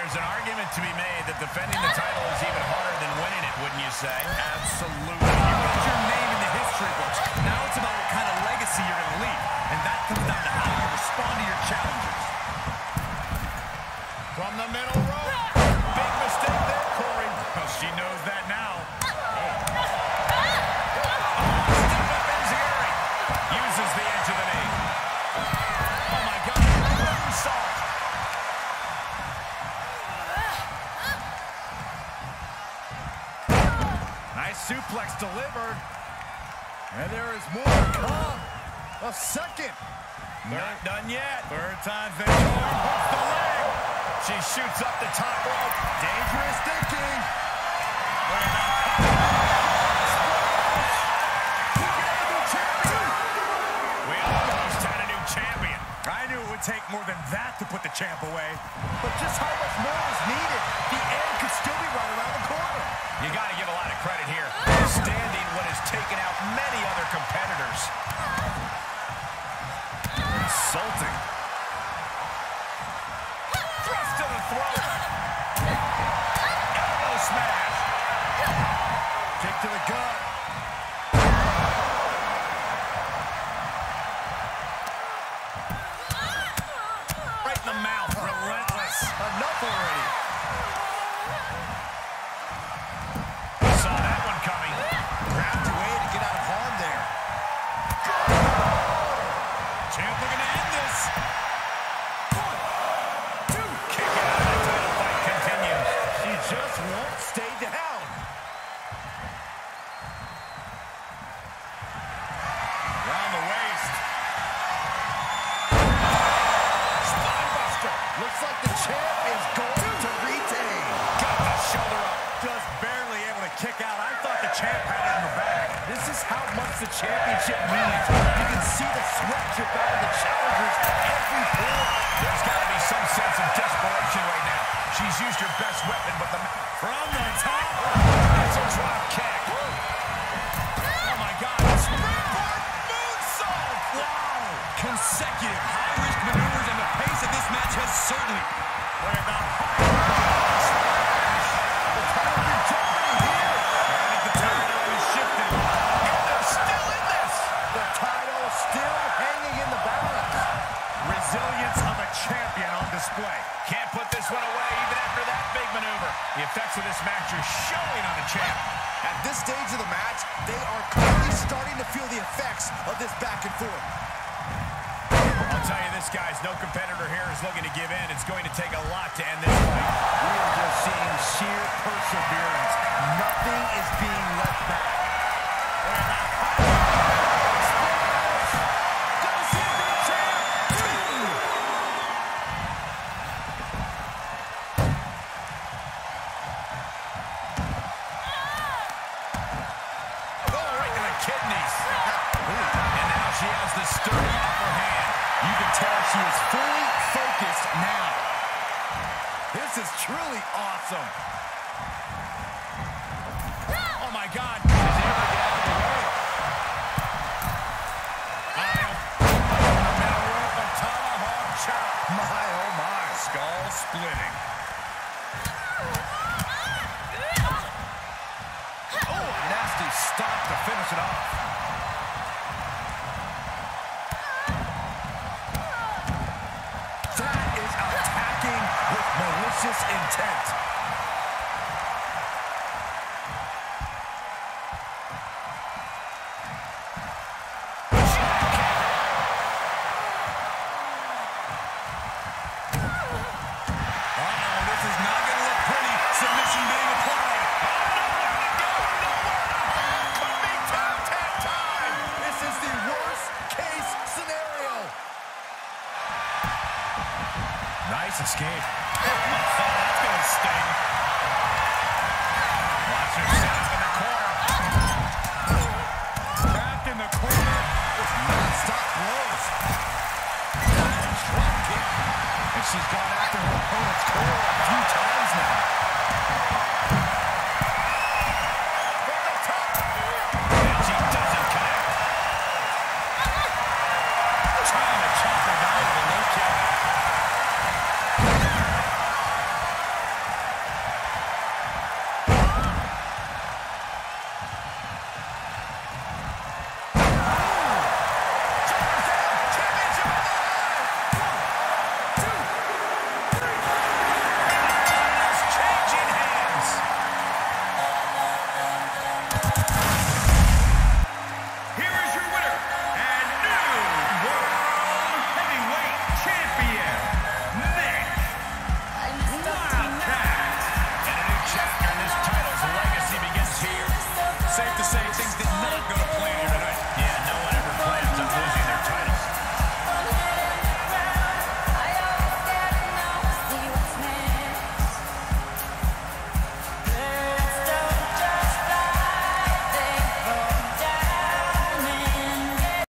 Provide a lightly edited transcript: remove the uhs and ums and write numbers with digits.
there's an argument to be made that defending the title is even harder than winning it, wouldn't you say? Absolutely. You put your name in the history books. Now it's about what kind of legacy you're going to leave. And that comes down to how you respond to your challengers. From the middle rope. Big mistake there, Corey. Well, she knows that now. Uses the edge of the knee. Oh, my God. Moonsault. Nice suplex delivered. And there is more to come. A second. Not done yet. Third time's the charm. Hooks the leg. She shoots up the top rope. Dangerous thinking. We almost had a new champion. I knew it would take more than that to put the champ away. But just how much more is needed? The end could still be right around the corner. You got to give a lot of credit here. Standing what has taken out many other competitors. Insulting. Thrust to the throat. Elbow smash. Kick to the gut. Right in the mouth. Relentless. Enough already. Saw that one coming. Crafty way to get out of harm there. Champ looking to end this. 1, 2. Kick out. The title fight continues. She just won't stay down. Around the waist. Spinebuster. Looks like the champ is going to retain. Got the shoulder up. Just barely able to kick out. I thought the champ had it in the bag. This is how much the championship means. You can see the sweat drip out of the challengers every pore. There's got to be some sense of desperation right now. She's used her best weapon, but from the top. That's a drop kick. Oh, my God. Springboard moonsault. Wow. Consecutive high-risk maneuvers, and the pace of this match has certainly. Look at that. The title in jeopardy here. I think the title is shifted. And they're still in this. The title still hanging in the balance. Resilience of a champion on display. Can't put this one away even after that big maneuver. The effects of this match are showing on the champ. At this stage of the match, they are clearly starting to feel the effects of this back and forth. I'll tell you this, guys, no competitor here is looking to give in. It's going to take a lot to end this fight. We are just seeing sheer perseverance. Nothing is being left back. Kidneys. And now she has the sturdy upper hand. You can tell she is fully focused now. This is truly awesome. Oh, my God. She's able to get out of the way. Middle rope, a tomahawk chop. My, oh, my. Skull splitting. Oh, a nasty stop to finish it off. That is attacking with malicious intent. This is not going to look pretty. Submission being applied. This is the worst case scenario. Nice escape. That's going to sting. Watch her set up in the corner. Trapped in the corner. Non-stop blows. Drop kick. And she's gone after her opponent's core a few times